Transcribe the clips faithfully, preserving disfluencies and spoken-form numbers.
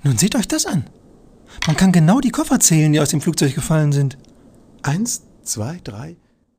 Nun seht euch das an. Man kann genau die Koffer zählen, die aus dem Flugzeug gefallen sind. Eins, zwei, drei.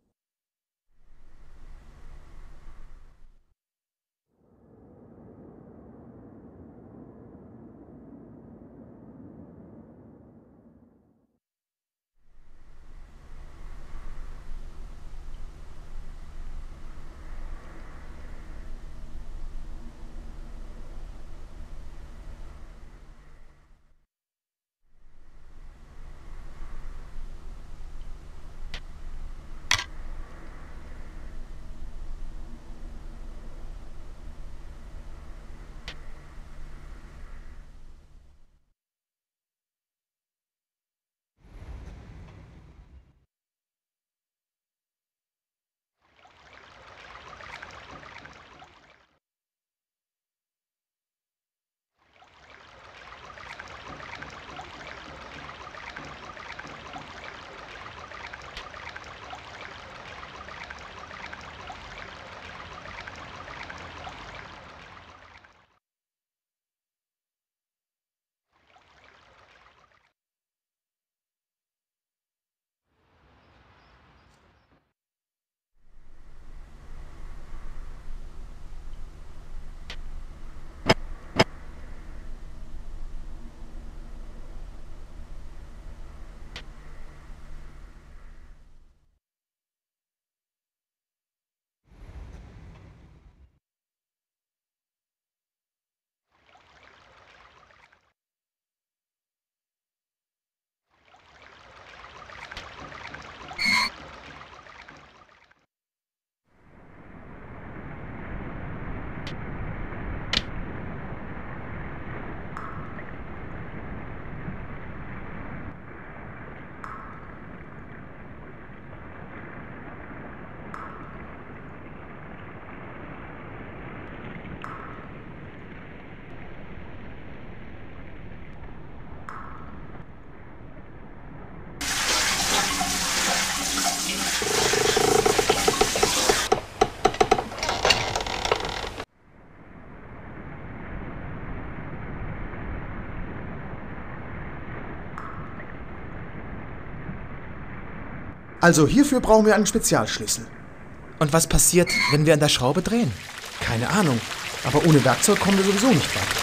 Also hierfür brauchen wir einen Spezialschlüssel. Und was passiert, wenn wir an der Schraube drehen? Keine Ahnung, aber ohne Werkzeug kommen wir sowieso nicht weiter.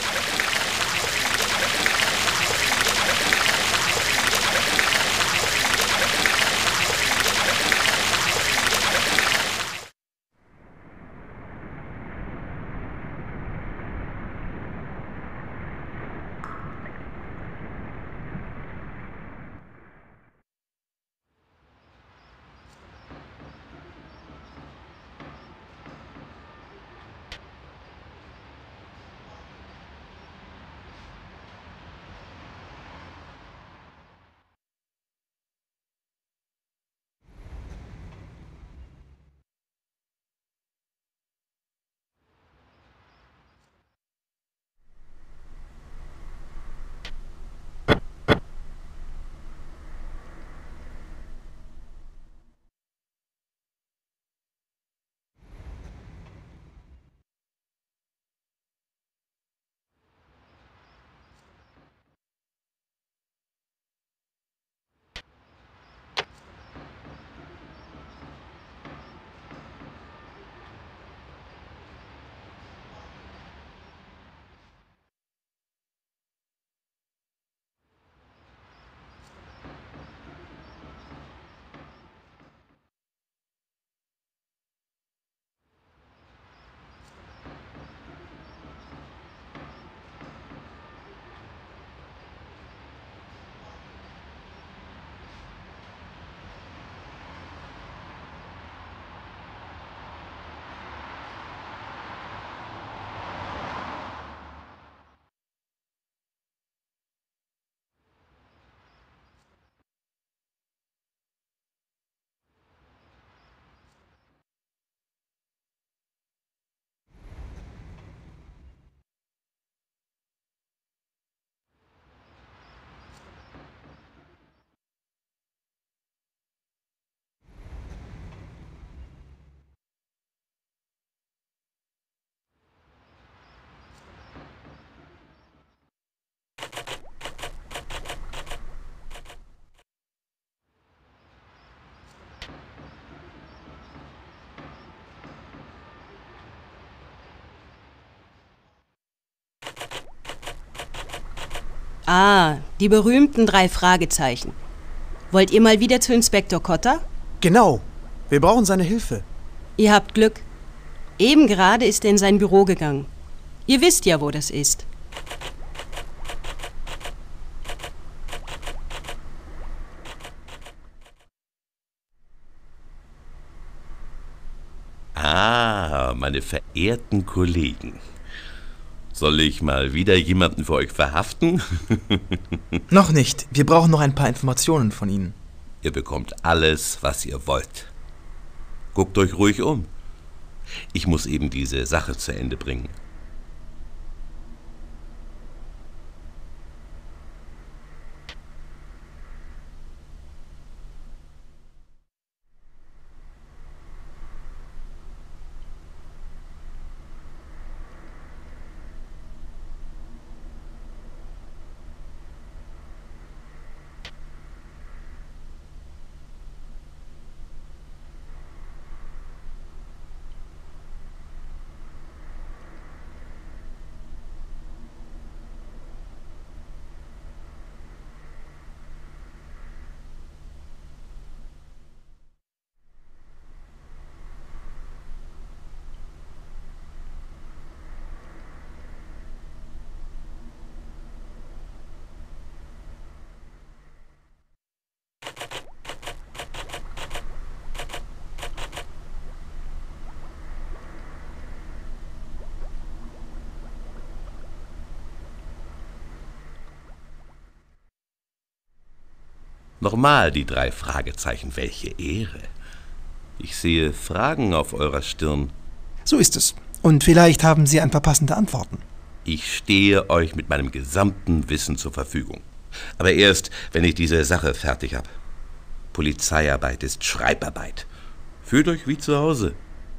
Ah, die berühmten drei Fragezeichen. Wollt ihr mal wieder zu Inspektor Cotter? Genau. Wir brauchen seine Hilfe. Ihr habt Glück. Eben gerade ist er in sein Büro gegangen. Ihr wisst ja, wo das ist. Ah, meine verehrten Kollegen. Soll ich mal wieder jemanden für euch verhaften? Noch nicht. Wir brauchen noch ein paar Informationen von Ihnen. Ihr bekommt alles, was ihr wollt. Guckt euch ruhig um. Ich muss eben diese Sache zu Ende bringen. Nochmal die drei Fragezeichen. Welche Ehre. Ich sehe Fragen auf eurer Stirn. So ist es. Und vielleicht haben Sie ein paar passende Antworten. Ich stehe euch mit meinem gesamten Wissen zur Verfügung. Aber erst, wenn ich diese Sache fertig habe. Polizeiarbeit ist Schreibarbeit. Fühlt euch wie zu Hause.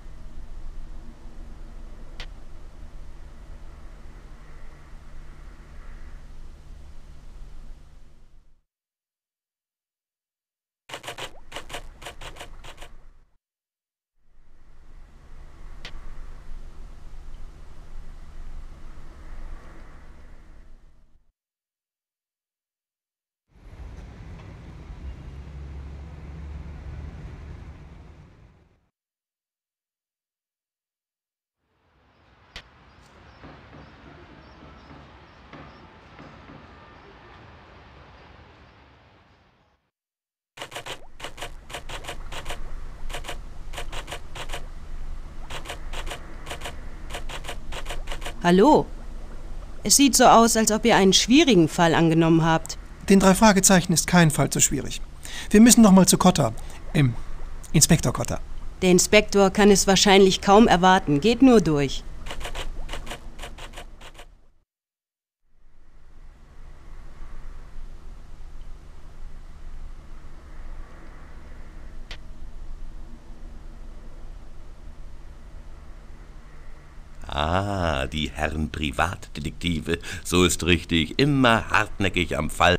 Hallo? Es sieht so aus, als ob ihr einen schwierigen Fall angenommen habt. Den drei Fragezeichen ist kein Fall zu schwierig. Wir müssen noch mal zu Cotter. Im Inspektor Cotter. Der Inspektor kann es wahrscheinlich kaum erwarten. Geht nur durch. Ah, die Herren Privatdetektive. So ist richtig. Immer hartnäckig am Fall.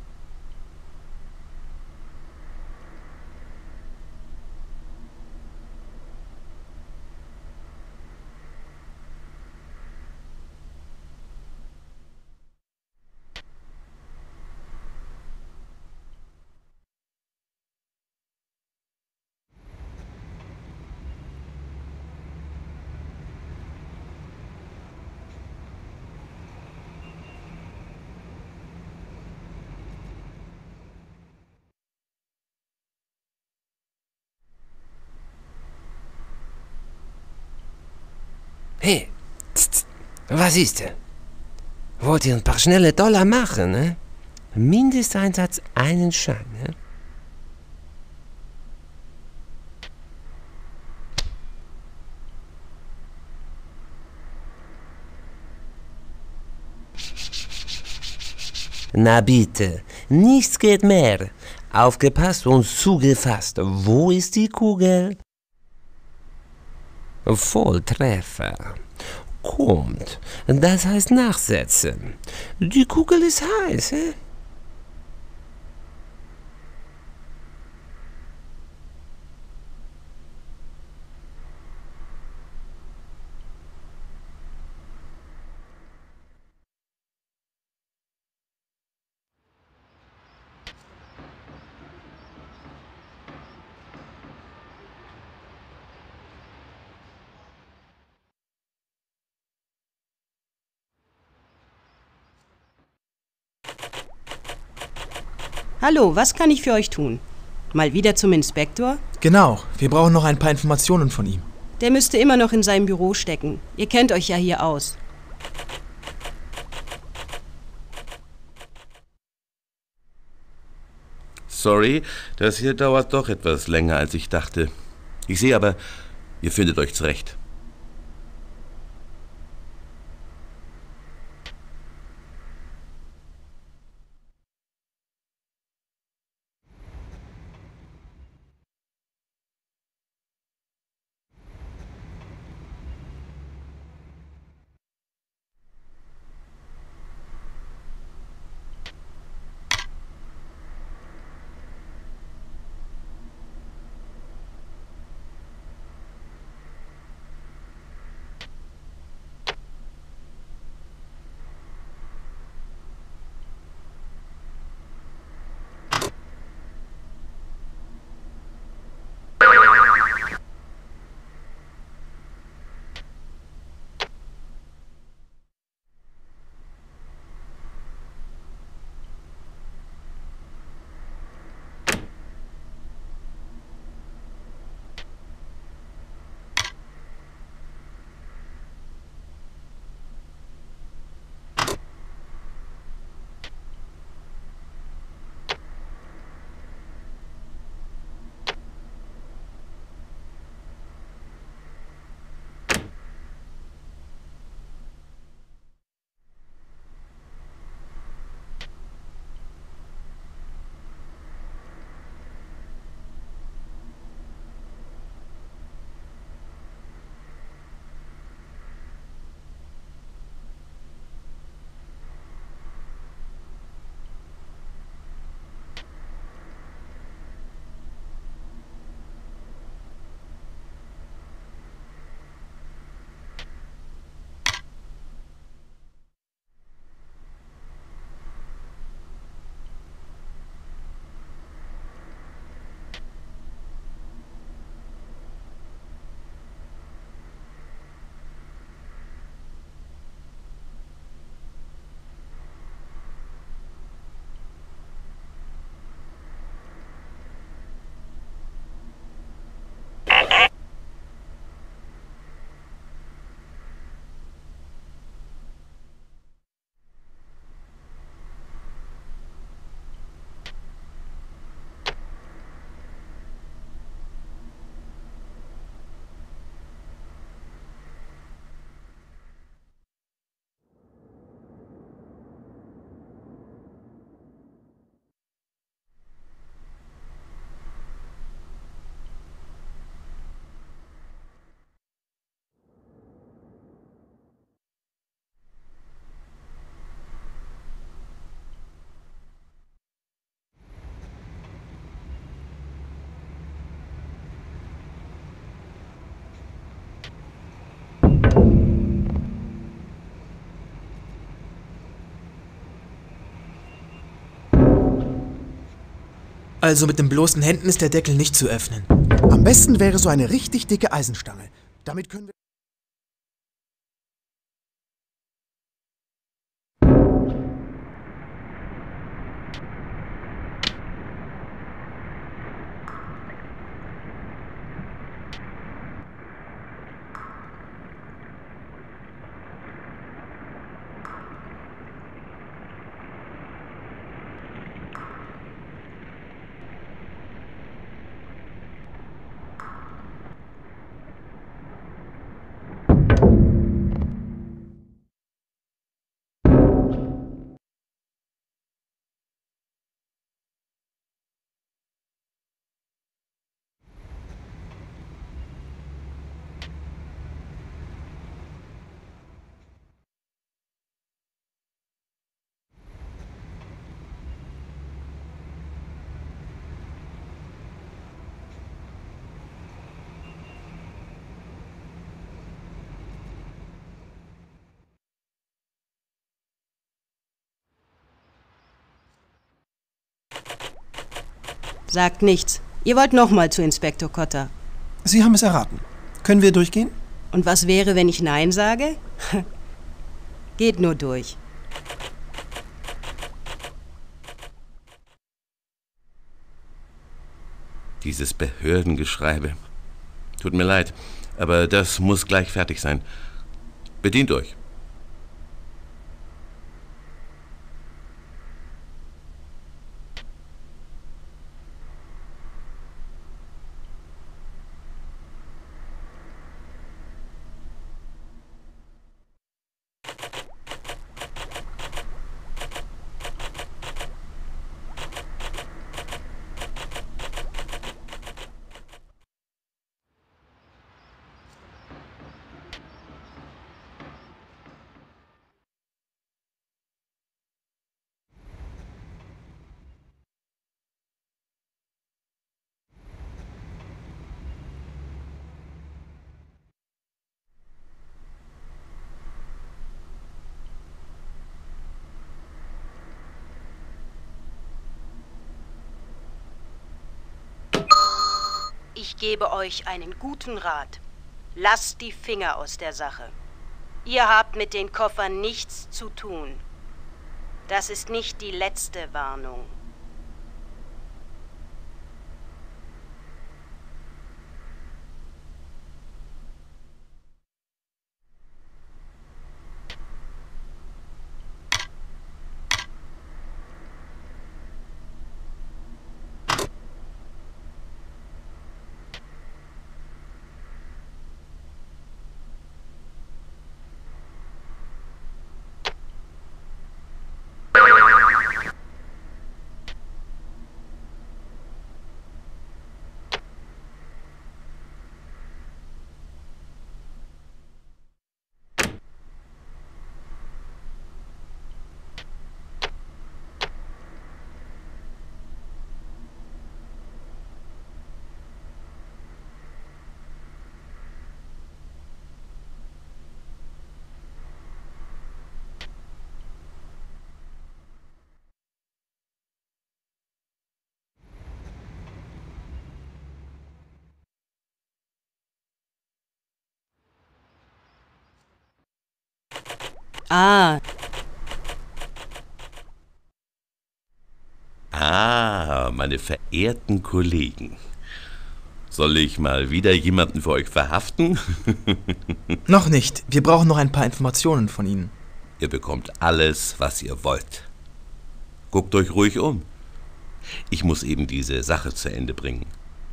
Hey, tst, was ist denn? Wollt ihr ein paar schnelle Dollar machen, ne? Mindesteinsatz einen Schein, ne? Na bitte, nichts geht mehr. Aufgepasst und zugefasst. Wo ist die Kugel? Volltreffer. Kommt. Das heißt nachsetzen. Die Kugel ist heiß, hä? Hallo, was kann ich für euch tun? Mal wieder zum Inspektor? Genau, wir brauchen noch ein paar Informationen von ihm. Der müsste immer noch in seinem Büro stecken. Ihr kennt euch ja hier aus. Sorry, das hier dauert doch etwas länger, als ich dachte. Ich sehe aber, ihr findet euch zurecht. Also mit den bloßen Händen ist der Deckel nicht zu öffnen. Am besten wäre so eine richtig dicke Eisenstange. Damit können wir... Sagt nichts. Ihr wollt nochmal zu Inspektor Cotter. Sie haben es erraten. Können wir durchgehen? Und was wäre, wenn ich Nein sage? Geht nur durch. Dieses Behördengeschreibe. Tut mir leid, aber das muss gleich fertig sein. Bedient euch. Ich gebe euch einen guten Rat. Lasst die Finger aus der Sache. Ihr habt mit den Koffern nichts zu tun. Das ist nicht die letzte Warnung. Ah, Ah, meine verehrten Kollegen. Soll ich mal wieder jemanden für euch verhaften? Noch nicht. Wir brauchen noch ein paar Informationen von Ihnen. Ihr bekommt alles, was ihr wollt. Guckt euch ruhig um. Ich muss eben diese Sache zu Ende bringen.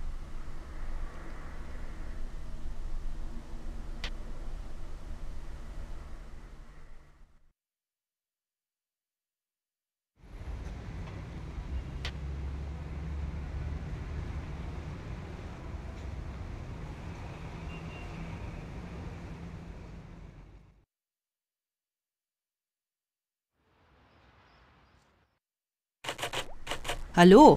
hallo.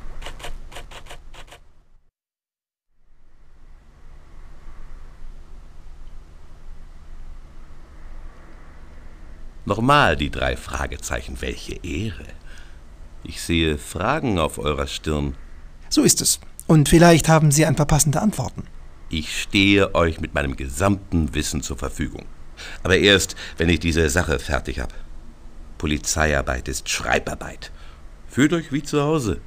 Nochmal die drei Fragezeichen. Welche Ehre. Ich sehe Fragen auf eurer Stirn. So ist es. Und vielleicht haben Sie ein paar passende Antworten. Ich stehe euch mit meinem gesamten Wissen zur Verfügung. Aber erst, wenn ich diese Sache fertig habe. Polizeiarbeit ist Schreibarbeit. Fühlt euch wie zu Hause.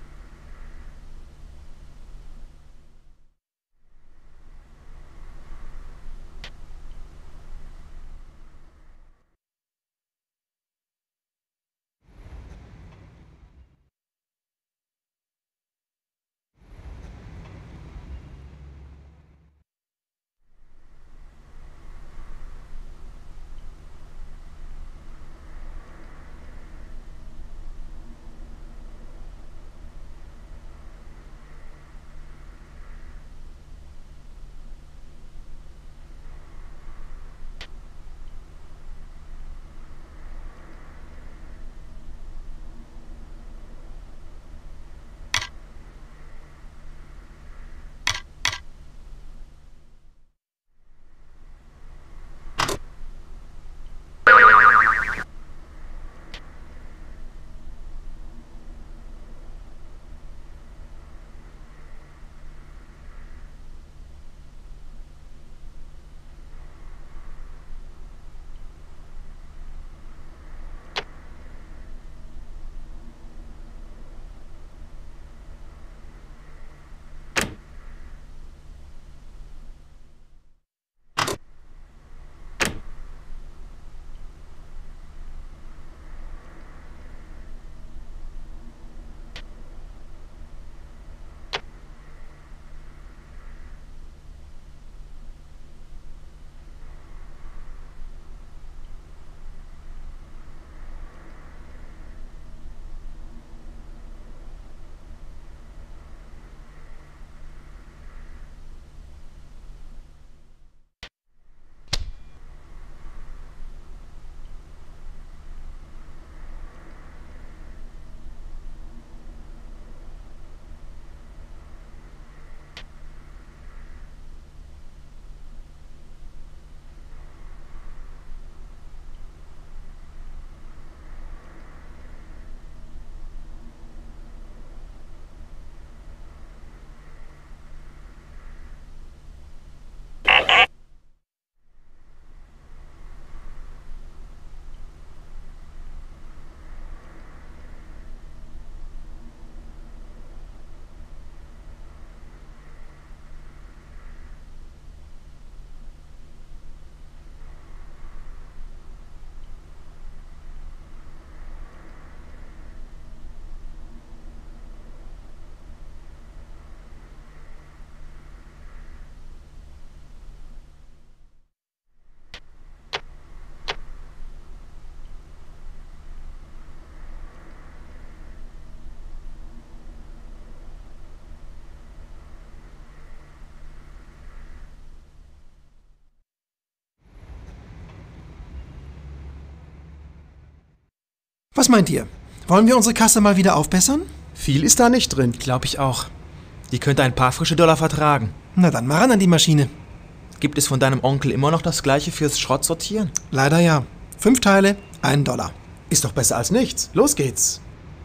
Was meint ihr? Wollen wir unsere Kasse mal wieder aufbessern? Viel ist da nicht drin. Glaube ich auch. Die könnte ein paar frische Dollar vertragen. Na dann, mal ran an die Maschine. Gibt es von deinem Onkel immer noch das gleiche fürs Schrottsortieren? Leider ja. Fünf Teile, ein Dollar. Ist doch besser als nichts. Los geht's.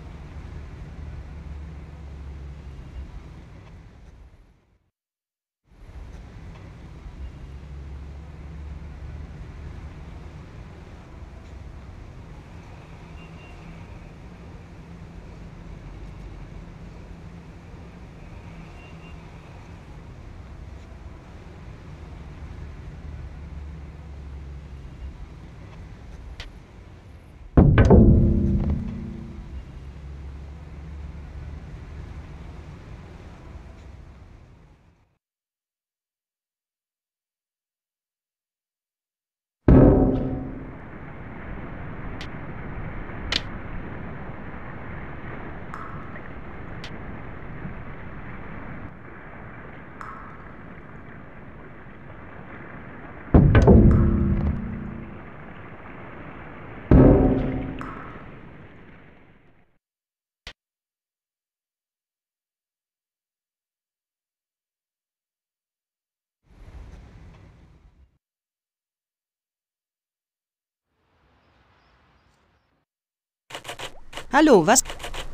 Hallo, was?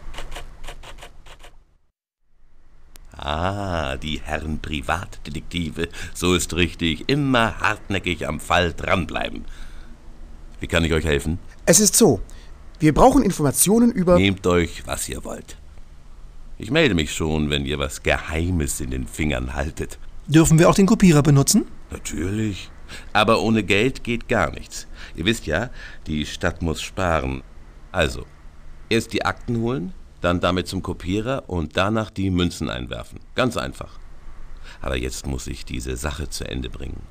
Ah, die Herren Privatdetektive. So ist richtig. Immer hartnäckig am Fall dranbleiben. Wie kann ich euch helfen? Es ist so. Wir brauchen Informationen über... Nehmt euch, was ihr wollt. Ich melde mich schon, wenn ihr was Geheimes in den Fingern haltet. Dürfen wir auch den Kopierer benutzen? Natürlich. Aber ohne Geld geht gar nichts. Ihr wisst ja, die Stadt muss sparen. Also, erst die Akten holen, dann damit zum Kopierer und danach die Münzen einwerfen. Ganz einfach. Aber jetzt muss ich diese Sache zu Ende bringen.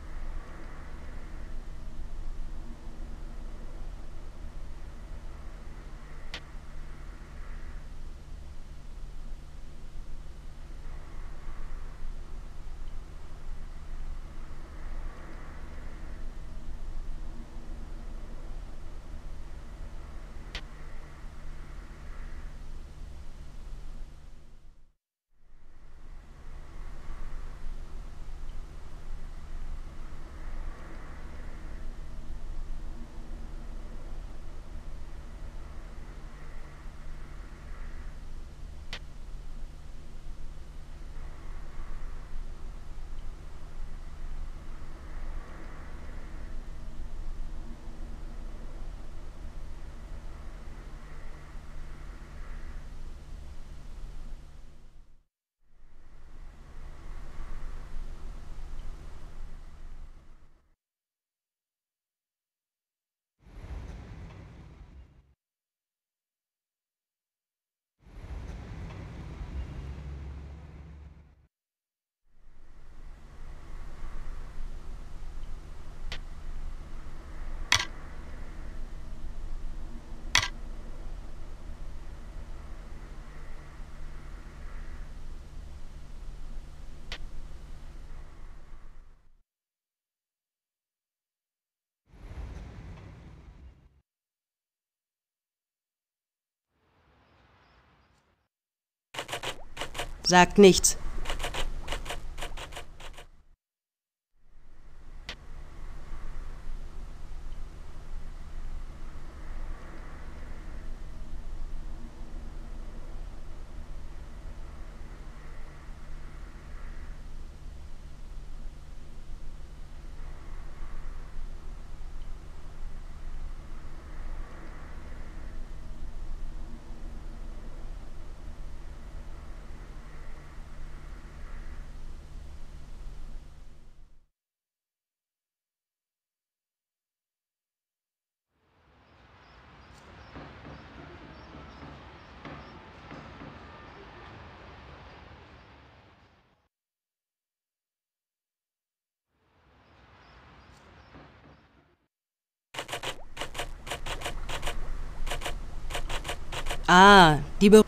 Sagt nichts. Ah, die Be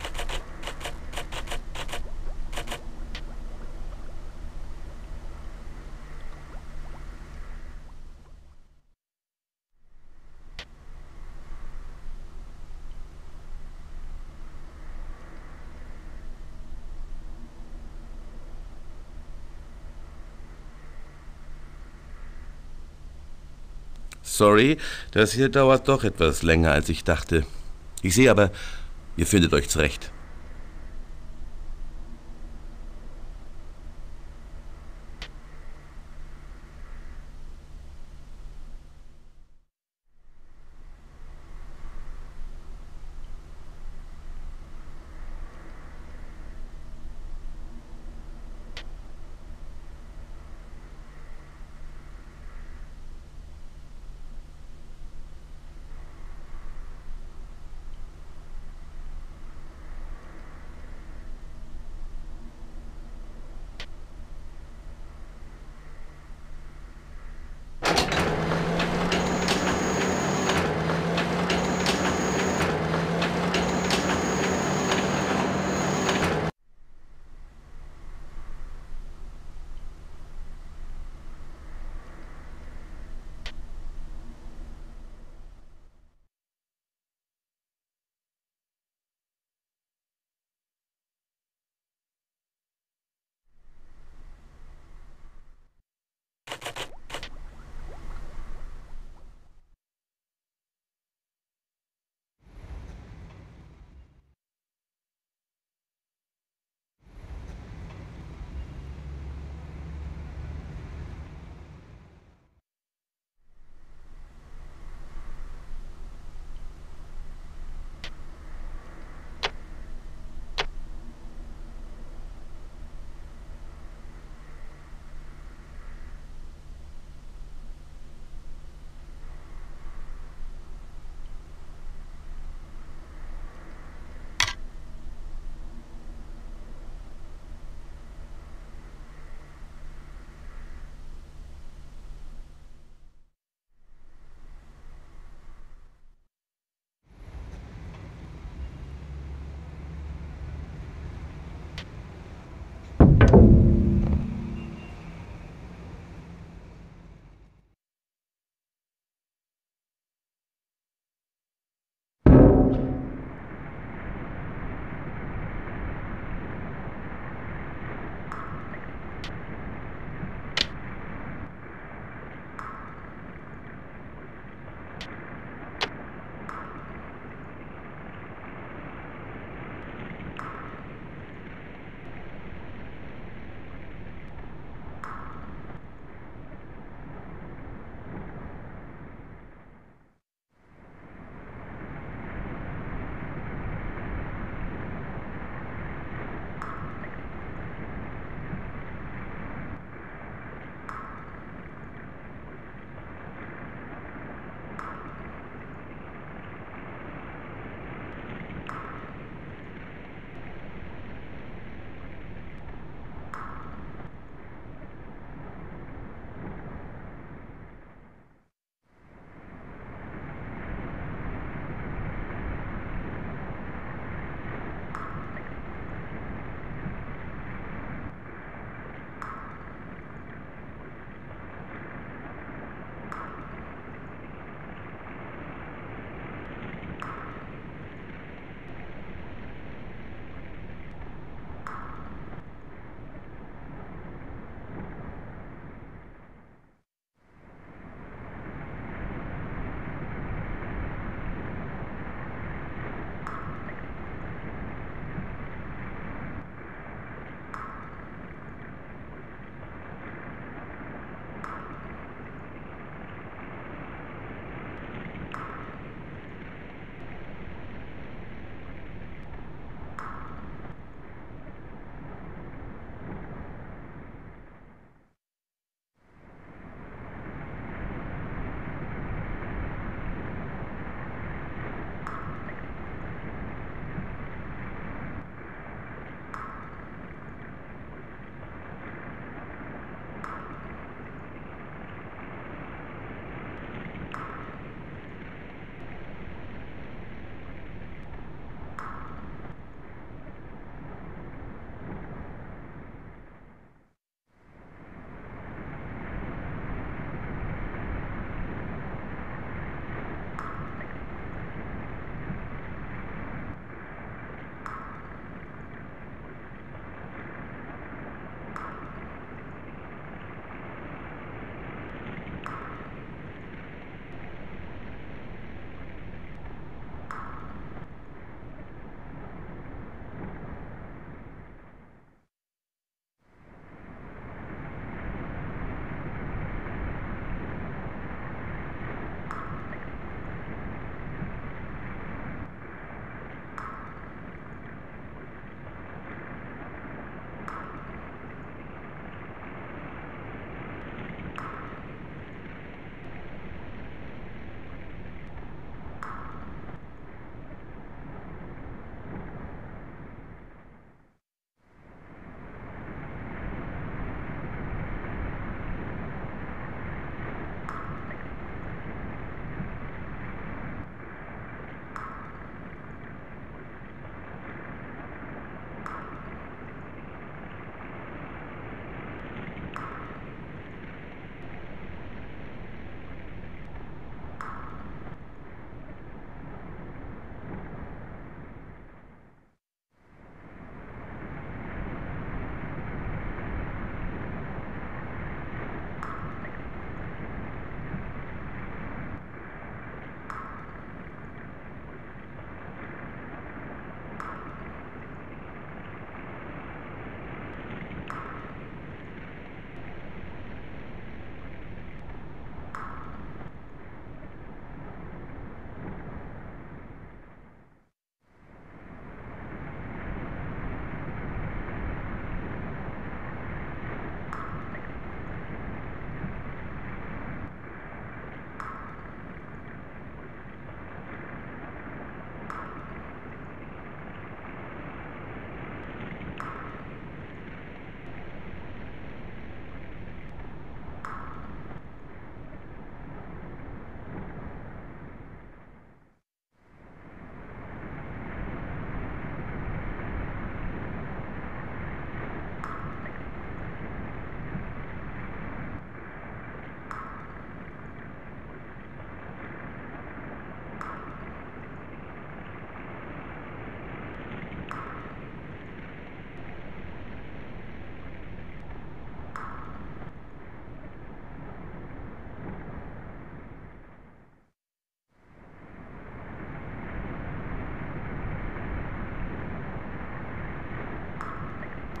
Sorry, das hier dauert doch etwas länger, als ich dachte. Ich sehe aber, ihr findet euch zurecht.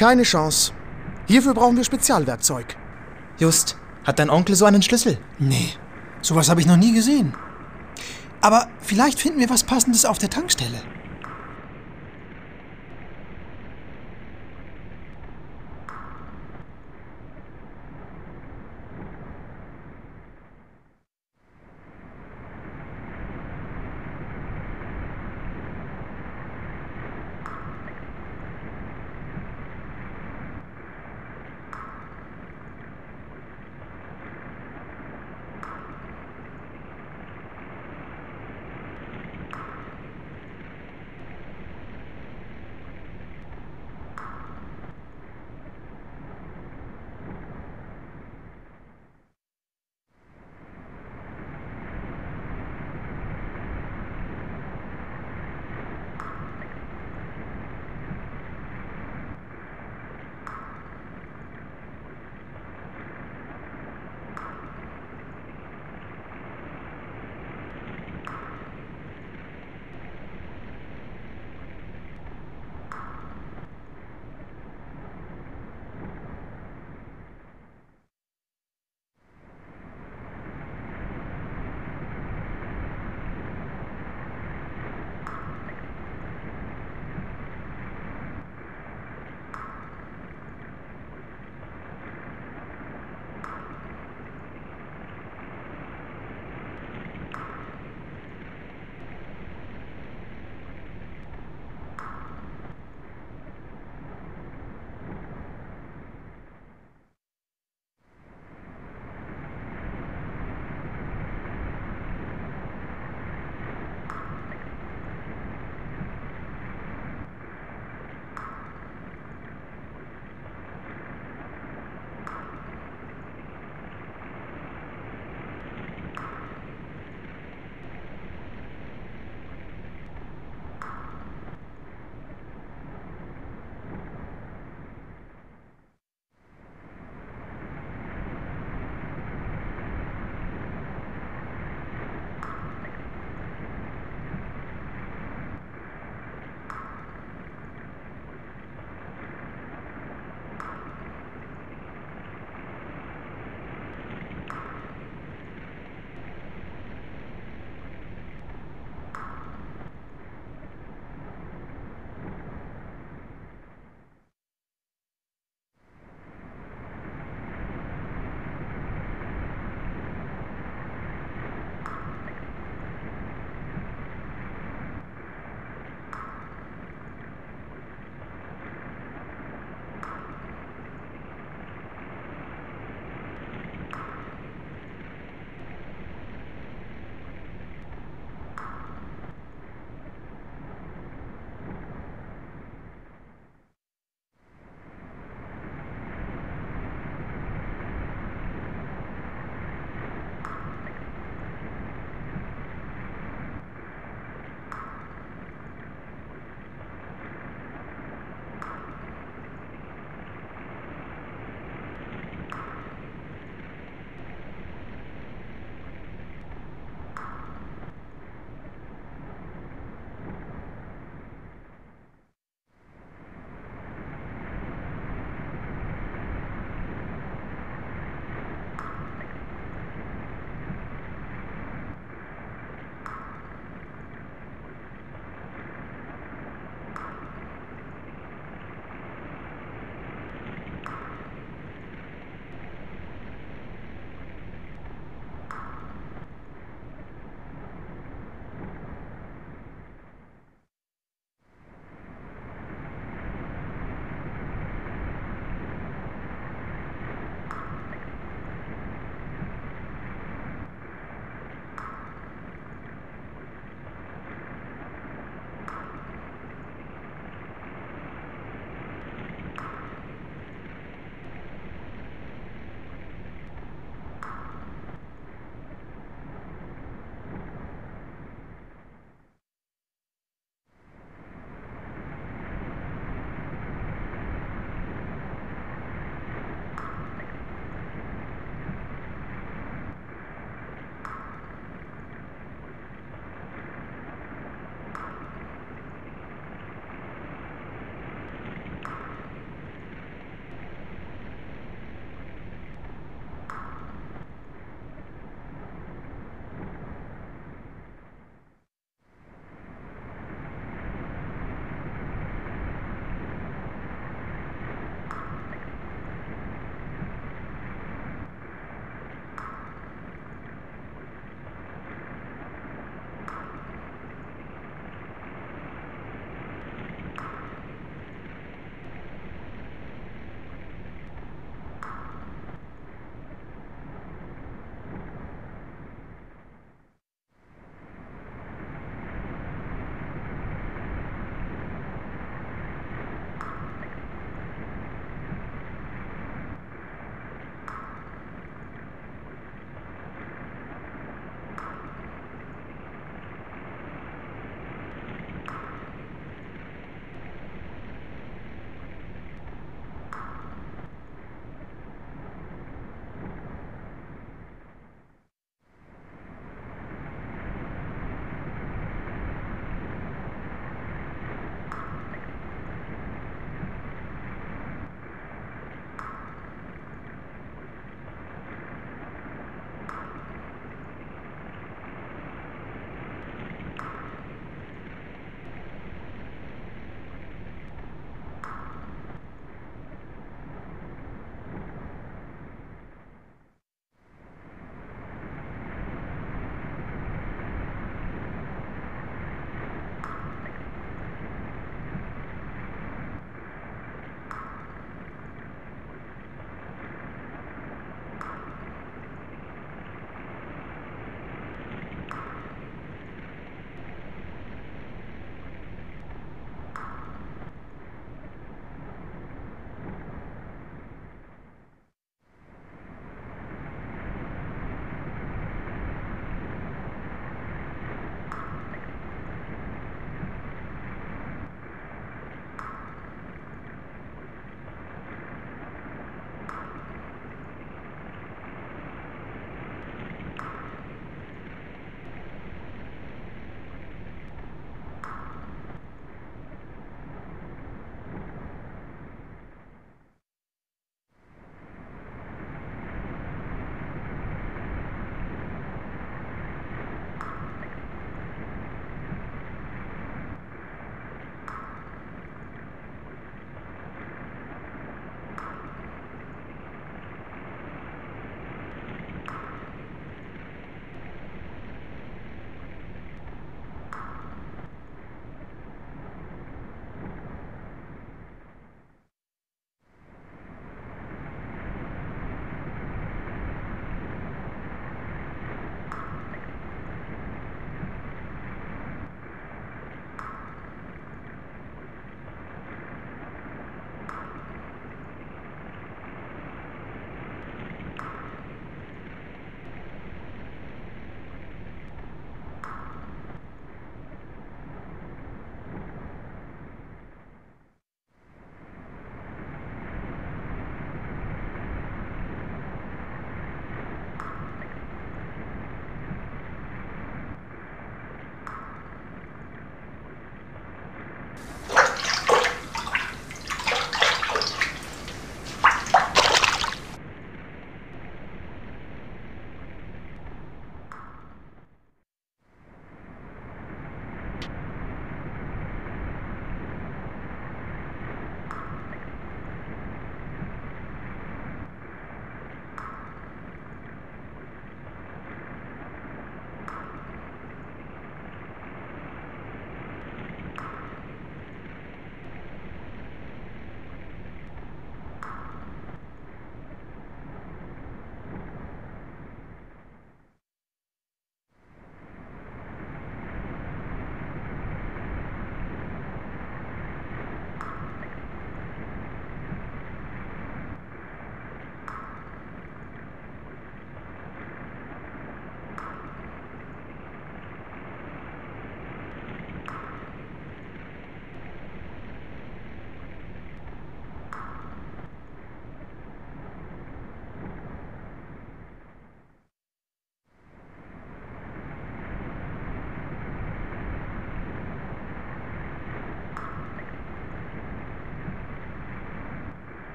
Keine Chance. Hierfür brauchen wir Spezialwerkzeug. Just, hat dein Onkel so einen Schlüssel? Nee, sowas habe ich noch nie gesehen. Aber vielleicht finden wir was Passendes auf der Tankstelle.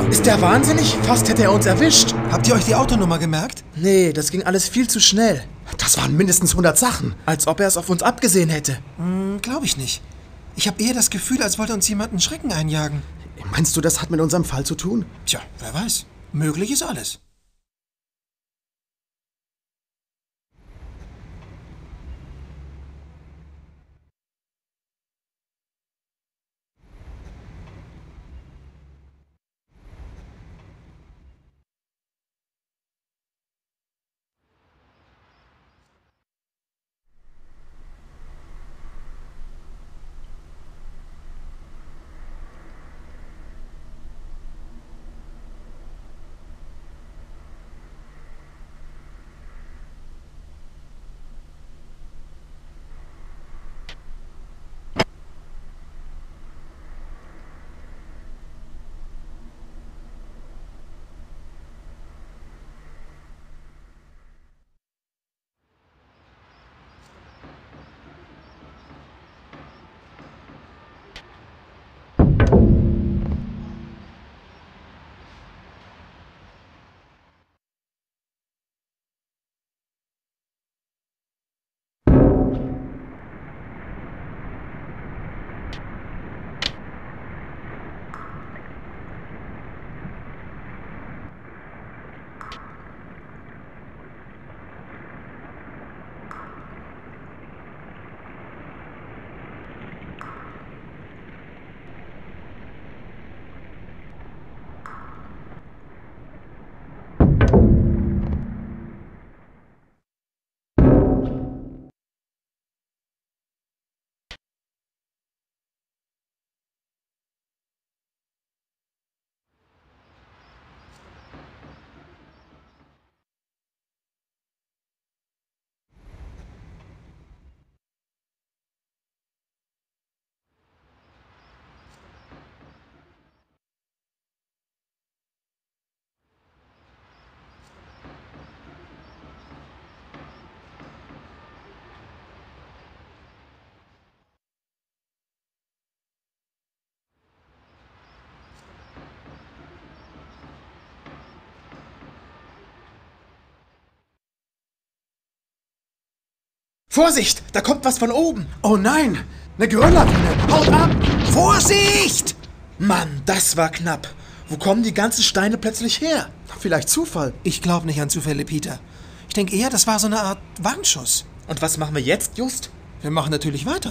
Ist der wahnsinnig? Fast hätte er uns erwischt. Habt ihr euch die Autonummer gemerkt? Nee, das ging alles viel zu schnell. Das waren mindestens hundert Sachen. Als ob er es auf uns abgesehen hätte. Hm, glaube ich nicht. Ich habe eher das Gefühl, als wollte uns jemand einen Schrecken einjagen. Meinst du, das hat mit unserem Fall zu tun? Tja, wer weiß. Möglich ist alles. Vorsicht, da kommt was von oben. Oh nein, eine Gerölllawine. Haut ab. Vorsicht! Mann, das war knapp. Wo kommen die ganzen Steine plötzlich her? Vielleicht Zufall. Ich glaube nicht an Zufälle, Peter. Ich denke eher, das war so eine Art Warnschuss. Und was machen wir jetzt, Just? Wir machen natürlich weiter.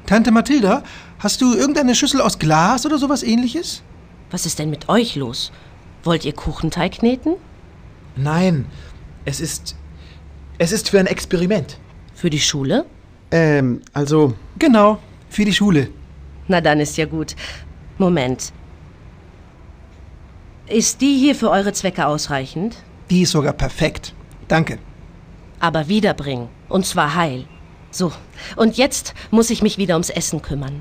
Tante Mathilda, hast du irgendeine Schüssel aus Glas oder sowas ähnliches? Was ist denn mit euch los? Wollt ihr Kuchenteig kneten? Nein, es ist... Es ist für ein Experiment. Für die Schule? Ähm, also... Genau, für die Schule. Na dann ist ja gut. Moment. Ist die hier für eure Zwecke ausreichend? Die ist sogar perfekt. Danke. Aber wiederbringen. Und zwar heil. So, und jetzt muss ich mich wieder ums Essen kümmern.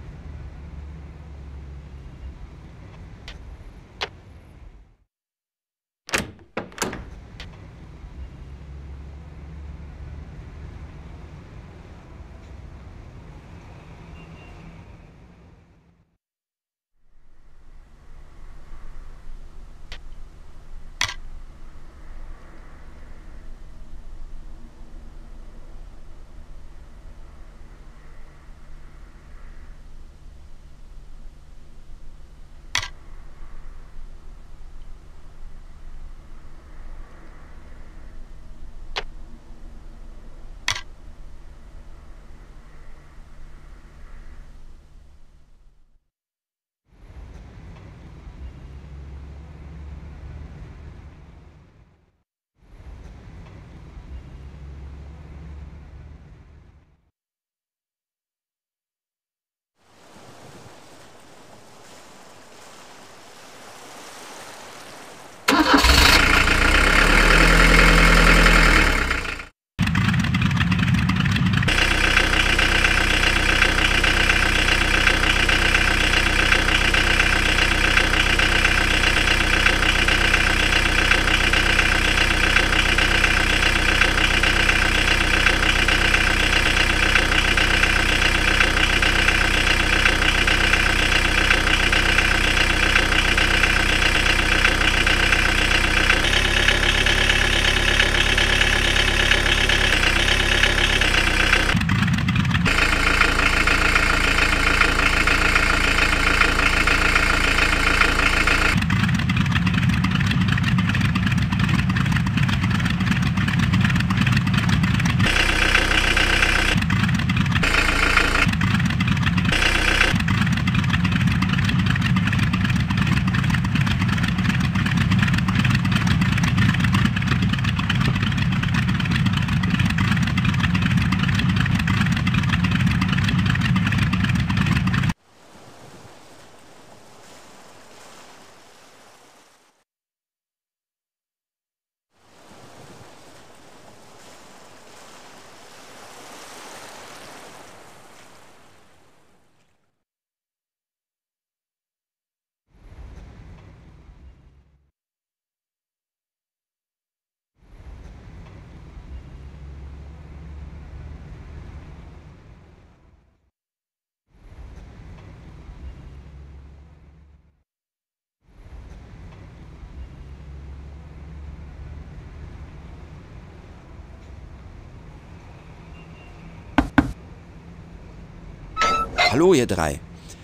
Hallo, ihr drei.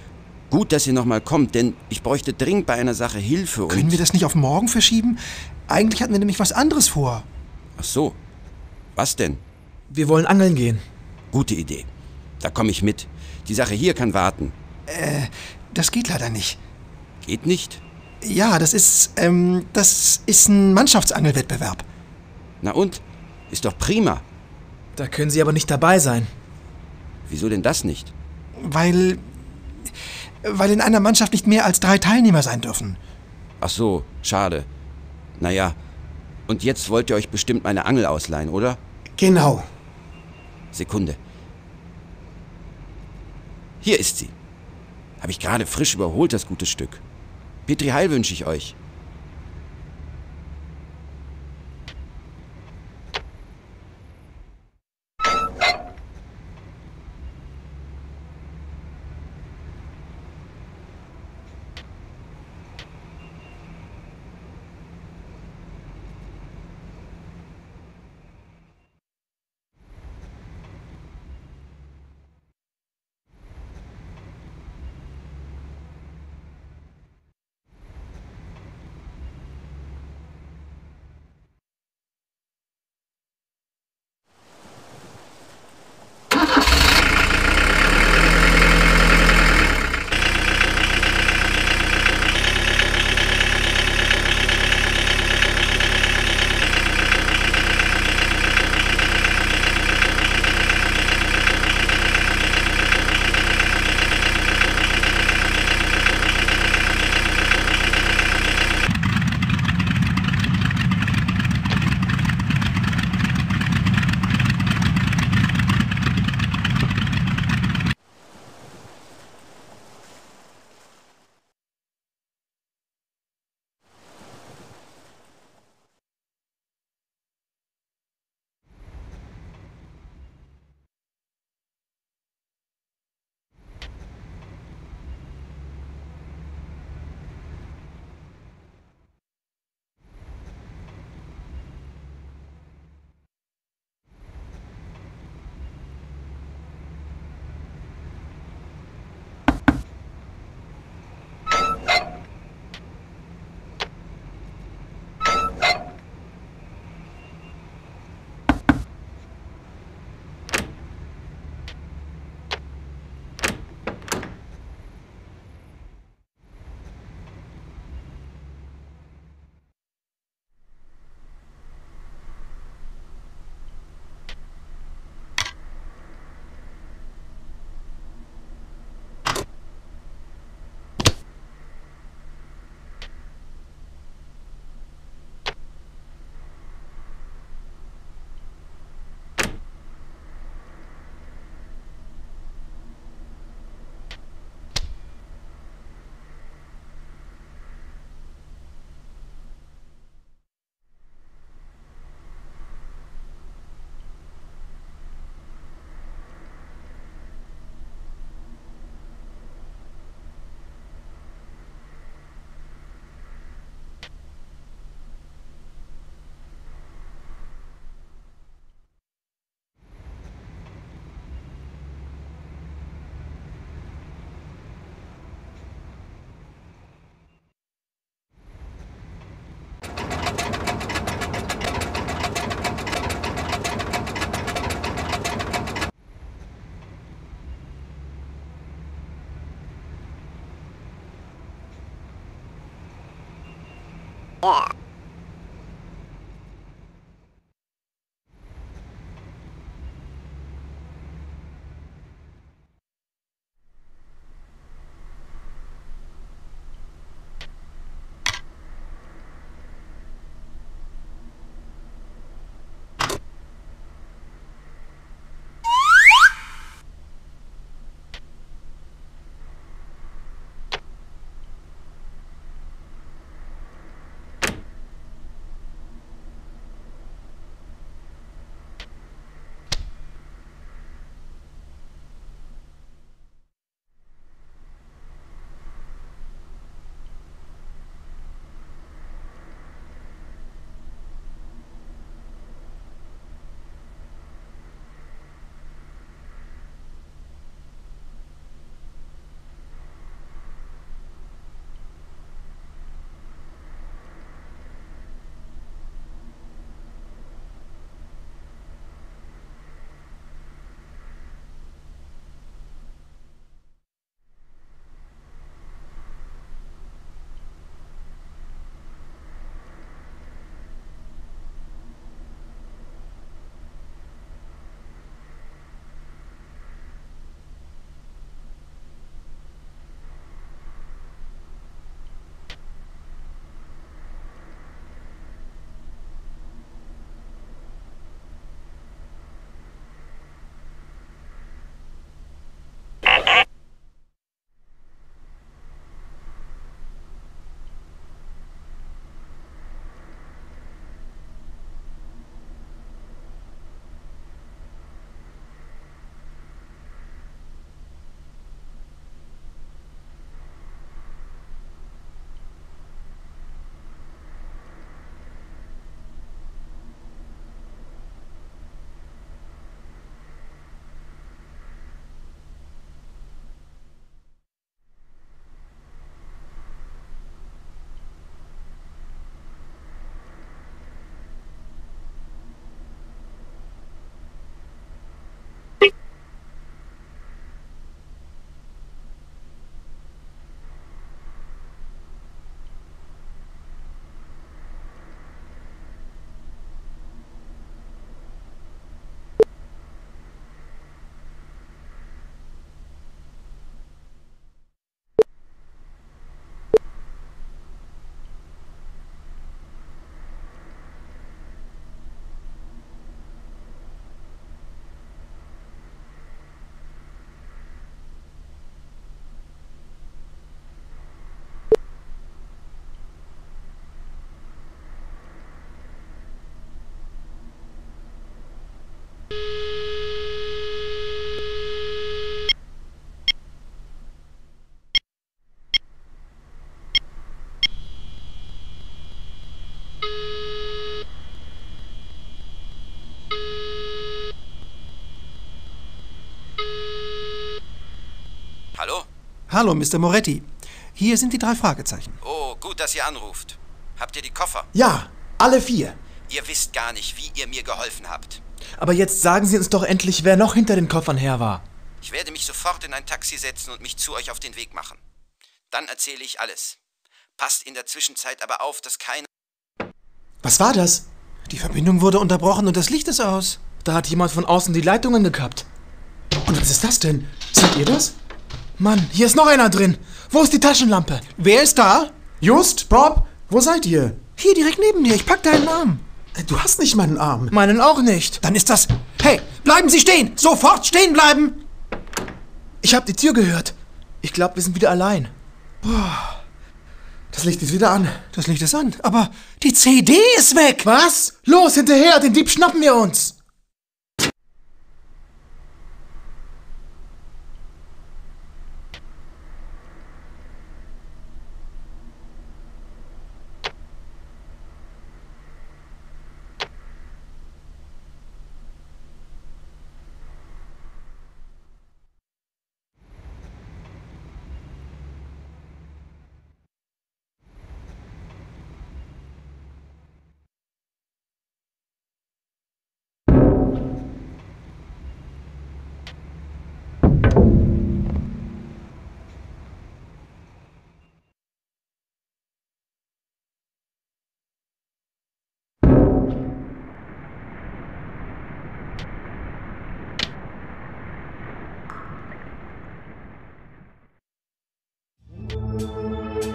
Gut, dass ihr nochmal kommt, denn ich bräuchte dringend bei einer Sache Hilfe und... Können wir das nicht auf morgen verschieben? Eigentlich hatten wir nämlich was anderes vor. Ach so. Was denn? Wir wollen angeln gehen. Gute Idee. Da komme ich mit. Die Sache hier kann warten. Äh, das geht leider nicht. Geht nicht? Ja, das ist, ähm, das ist ein Mannschaftsangelwettbewerb. Na und? Ist doch prima. Da können Sie aber nicht dabei sein. Wieso denn das nicht? Weil, weil in einer Mannschaft nicht mehr als drei Teilnehmer sein dürfen. Ach so, schade. Naja, und jetzt wollt ihr euch bestimmt meine Angel ausleihen, oder? Genau. Sekunde. Hier ist sie. Habe ich gerade frisch überholt, das gute Stück. Petri Heil wünsche ich euch. Hallo? Hallo, Mister Moretti. Hier sind die drei Fragezeichen. Oh, gut, dass ihr anruft. Habt ihr die Koffer? Ja, alle vier. Ihr wisst gar nicht, wie ihr mir geholfen habt. Aber jetzt sagen Sie uns doch endlich, wer noch hinter den Koffern her war. Ich werde mich sofort in ein Taxi setzen und mich zu euch auf den Weg machen. Dann erzähle ich alles. Passt in der Zwischenzeit aber auf, dass keine... Was war das? Die Verbindung wurde unterbrochen und das Licht ist aus. Da hat jemand von außen die Leitungen gekappt. Und was ist das denn? Seht ihr das? Mann, hier ist noch einer drin. Wo ist die Taschenlampe? Wer ist da? Just, Bob, wo seid ihr? Hier direkt neben dir. Ich pack deinen Arm. Du hast nicht meinen Arm. Meinen auch nicht. Dann ist das... Hey, bleiben Sie stehen! Sofort stehen bleiben! Ich habe die Tür gehört. Ich glaube, wir sind wieder allein. Boah, das Licht ist wieder an. Das Licht ist an, aber die C D ist weg! Was? Los, hinterher, den Dieb schnappen wir uns!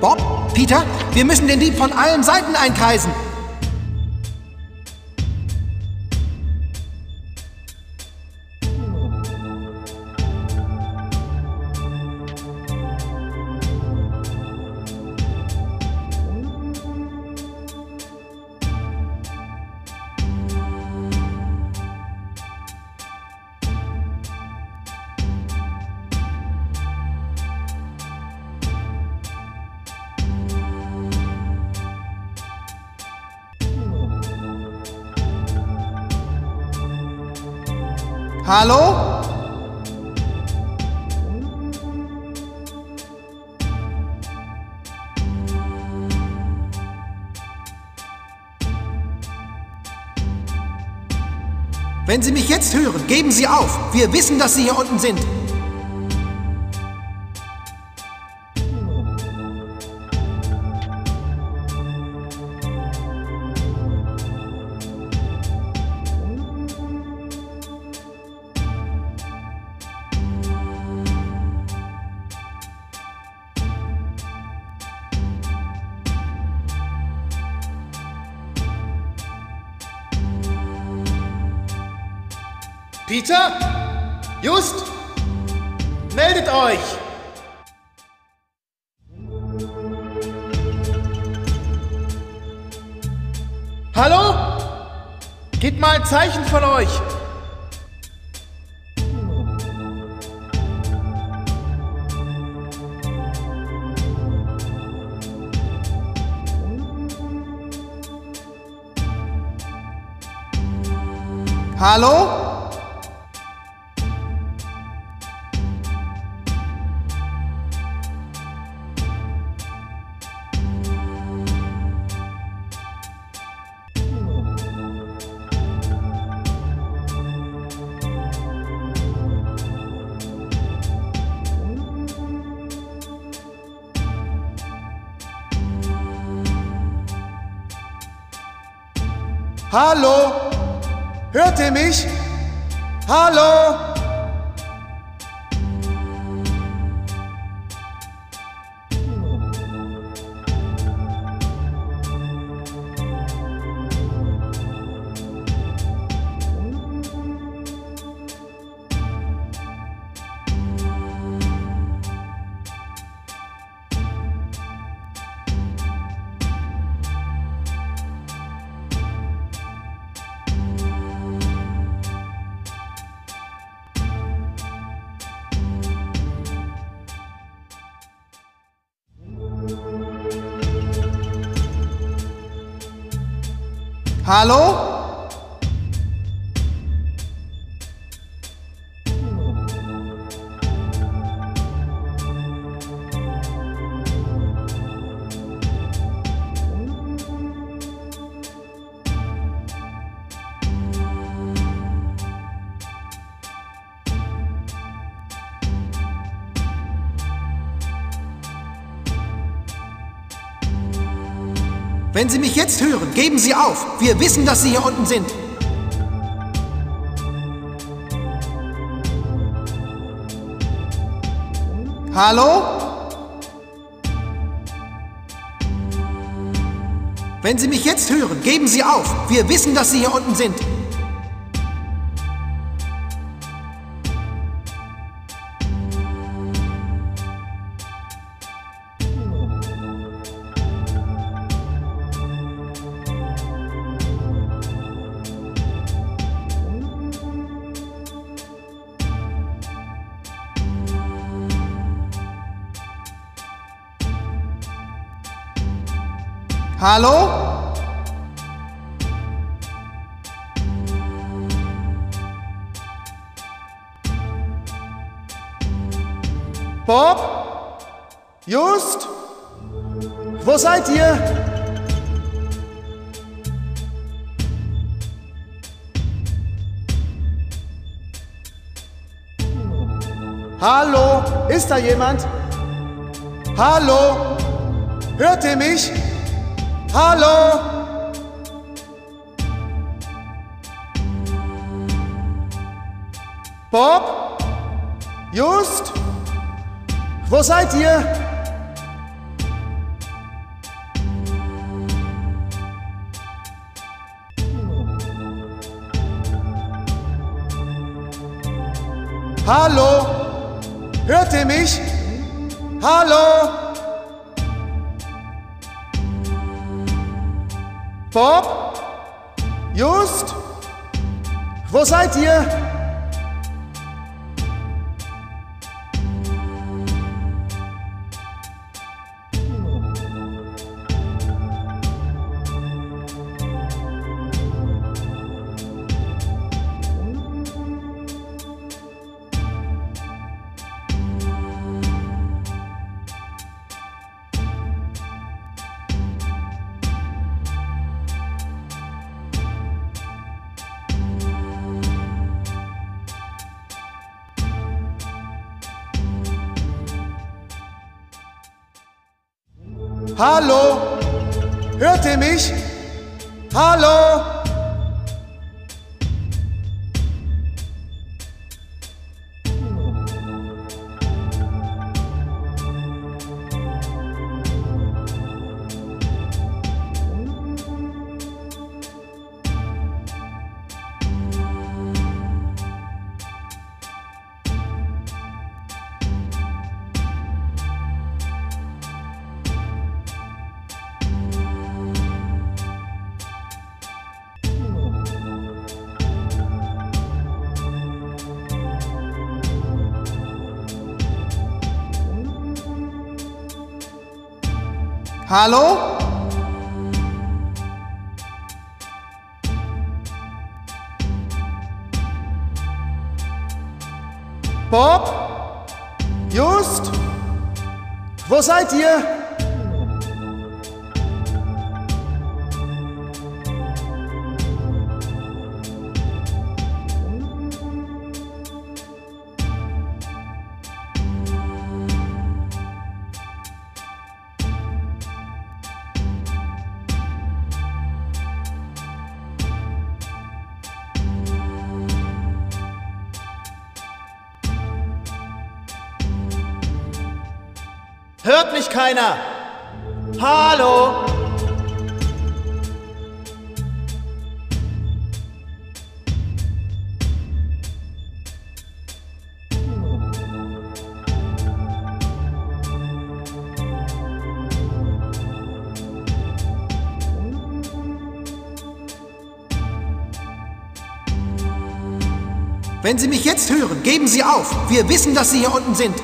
Bob, Peter, wir müssen den Dieb von allen Seiten einkreisen. Hallo? Wenn Sie mich jetzt hören, geben Sie auf. Wir wissen, dass Sie hier unten sind. Peter? Just? Meldet euch! Hallo? Gebt mal ein Zeichen von euch! Hallo? Hallo? Hört ihr mich? Hallo? Hallo? Wenn Sie mich jetzt hören, geben Sie auf. Wir wissen, dass Sie hier unten sind. Hallo? Wenn Sie mich jetzt hören, geben Sie auf. Wir wissen, dass Sie hier unten sind. Hallo? Bob? Just? Wo seid ihr? Hallo? Ist da jemand? Hallo? Hört ihr mich? Hallo? Bob? Just? Wo seid ihr? Hallo? Hört ihr mich? Hallo? Bob? Just? Wo seid ihr? Hallo? Hört ihr mich? Hallo? Hallo? Bob? Just? Wo seid ihr? Hört mich keiner? Hallo? Wenn Sie mich jetzt hören, geben Sie auf. Wir wissen, dass Sie hier unten sind.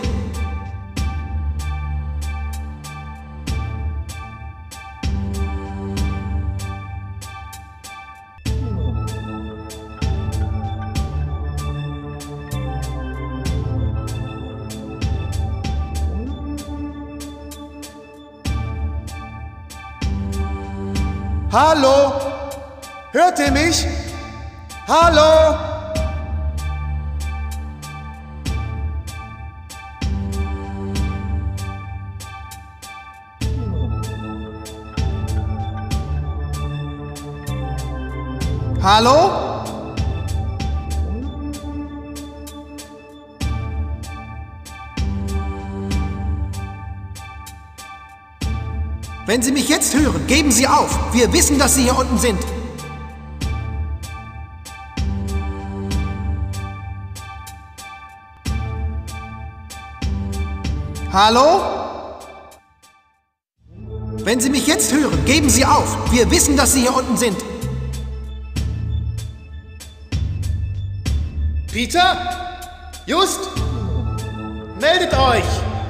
Hallo? Hört ihr mich? Hallo? Hallo? Wenn Sie mich jetzt hören, geben Sie auf. Wir wissen, dass Sie hier unten sind. Hallo? Wenn Sie mich jetzt hören, geben Sie auf. Wir wissen, dass Sie hier unten sind. Peter? Just? Meldet euch!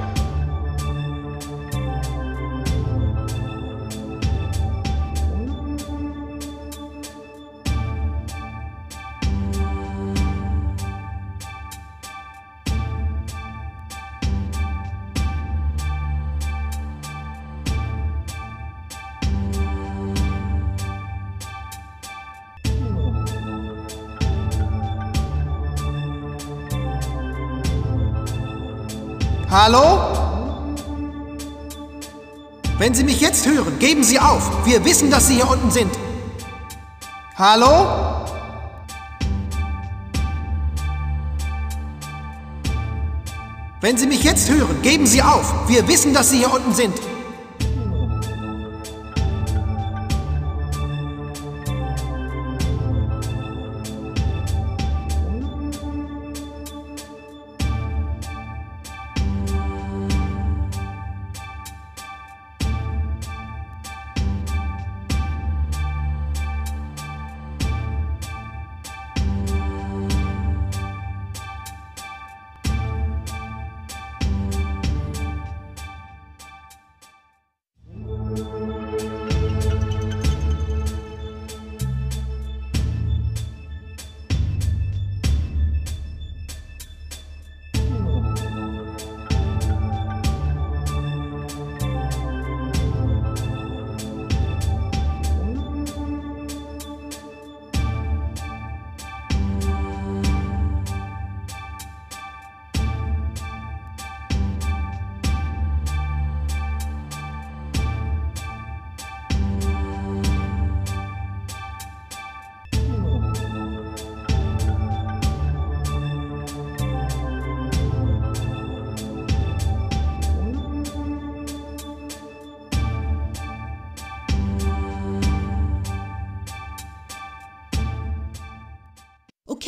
Hallo? Wenn Sie mich jetzt hören, geben Sie auf. Wir wissen, dass Sie hier unten sind. Hallo? Wenn Sie mich jetzt hören, geben Sie auf. Wir wissen, dass Sie hier unten sind.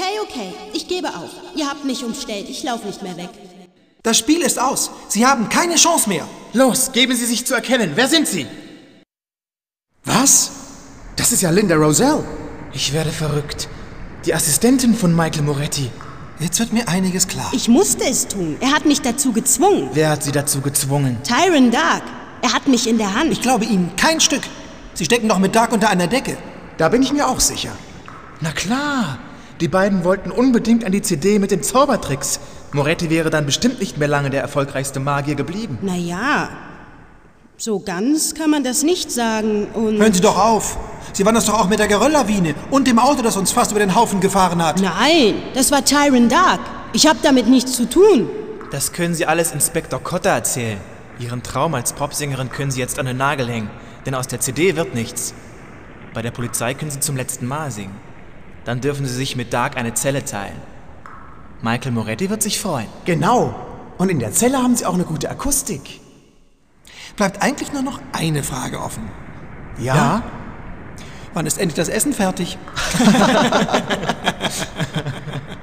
Okay, okay, ich gebe auf. Ihr habt mich umstellt, ich laufe nicht mehr weg. Das Spiel ist aus. Sie haben keine Chance mehr. Los, geben Sie sich zu erkennen. Wer sind Sie? Was? Das ist ja Linda Roselle. Ich werde verrückt. Die Assistentin von Michael Moretti. Jetzt wird mir einiges klar. Ich musste es tun. Er hat mich dazu gezwungen. Wer hat Sie dazu gezwungen? Tyron Dark. Er hat mich in der Hand. Ich glaube Ihnen kein Stück. Sie stecken doch mit Dark unter einer Decke. Da bin ich mir auch sicher. Na klar. Die beiden wollten unbedingt an die C D mit den Zaubertricks. Moretti wäre dann bestimmt nicht mehr lange der erfolgreichste Magier geblieben. Naja, so ganz kann man das nicht sagen und... Hören Sie doch auf. Sie waren das doch auch mit der Gerölllawine und dem Auto, das uns fast über den Haufen gefahren hat. Nein, das war Tyron Dark. Ich habe damit nichts zu tun. Das können Sie alles Inspektor Cotter erzählen. Ihren Traum als Popsängerin können Sie jetzt an den Nagel hängen, denn aus der C D wird nichts. Bei der Polizei können Sie zum letzten Mal singen. Dann dürfen Sie sich mit Dark eine Zelle teilen. Michael Moretti wird sich freuen. Genau. Und in der Zelle haben Sie auch eine gute Akustik. Bleibt eigentlich nur noch eine Frage offen. Ja? ja? Wann ist endlich das Essen fertig?